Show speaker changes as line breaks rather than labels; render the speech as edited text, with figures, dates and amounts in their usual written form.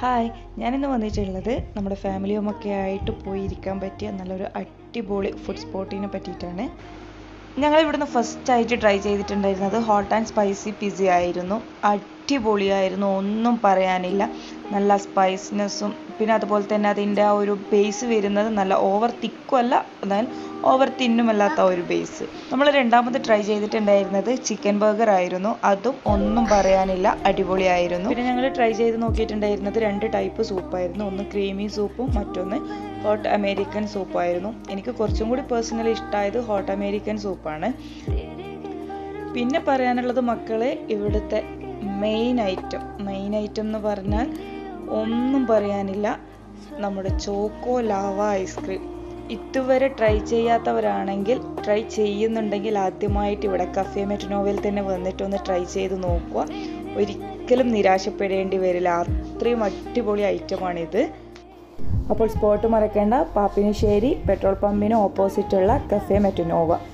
Hi, ഞാനിന്ന് വന്നിട്ടുള്ളത് നമ്മുടെ ഫാമിലിയുമൊക്കെ ആയിട്ട് പോയിരിക്കാൻ പറ്റിയ നല്ലൊരു അടിപൊളി ഫുഡ് സ്പോട്ടിനെ പറ്റിയിട്ടാണ്. ഞങ്ങൾ ഇവിടുന്ന് ഫസ്റ്റായിട്ട് ട്രൈ ചെയ്തിട്ടുണ്ടായിരുന്നത് ഹോട്ട് ആൻഡ് സ്പൈസി പിസ്സ ആയിരുന്നു. അടിപൊളിയായിരുന്നു, ഒന്നും പറയാനില്ല. നല്ല സ്പൈസിനെസ്സും പിന്നെ അതുപോലെ തന്നെ അതിൻ്റെ ആ ഒരു ബേസ് വരുന്നത് നല്ല ഓവർ തിക്കും അല്ല, എന്നാൽ ഓവർ തിന്നുമല്ലാത്ത ഒരു ബേസ്. നമ്മൾ രണ്ടാമത് ട്രൈ ചെയ്തിട്ടുണ്ടായിരുന്നത് ചിക്കൻ ബർഗർ ആയിരുന്നു. അതും ഒന്നും പറയാനില്ല, അടിപൊളിയായിരുന്നു. പിന്നെ ഞങ്ങൾ ട്രൈ ചെയ്ത് നോക്കിയിട്ടുണ്ടായിരുന്നത് 2 ടൈപ്പ് സൂപ്പായിരുന്നു. ഒന്ന് ക്രീമി സൂപ്പും മറ്റൊന്ന് ഹോട്ട് അമേരിക്കൻ സൂപ്പായിരുന്നു. എനിക്ക് കുറച്ചും കൂടി പേഴ്സണലി ഇഷ്ടമായത് ഹോട്ട് അമേരിക്കൻ സൂപ്പാണ്. പിന്നെ പറയാനുള്ളത് മക്കളെ, ഇവിടുത്തെ മെയിൻ ഐറ്റം എന്ന് പറഞ്ഞാൽ ഒന്നും പറയാനില്ല, നമ്മുടെ ചോക്കോ ലാവ ഐസ്ക്രീം. ഇതുവരെ ട്രൈ ചെയ്യാത്തവരാണെങ്കിൽ ട്രൈ ചെയ്യുന്നുണ്ടെങ്കിൽ ആദ്യമായിട്ട് ഇവിടെ കഫേ മെറ്റനോവയിൽ തന്നെ വന്നിട്ടൊന്ന് ട്രൈ ചെയ്ത് നോക്കുക. ഒരിക്കലും നിരാശപ്പെടേണ്ടി വരില്ല, അത്രയും അടിപൊളി ഐറ്റമാണിത്. അപ്പോൾ സ്പോട്ട് മറക്കേണ്ട, പാപ്പിനിശ്ശേരി പെട്രോൾ പമ്പിന് ഓപ്പോസിറ്റുള്ള കഫേ മെറ്റനോവ.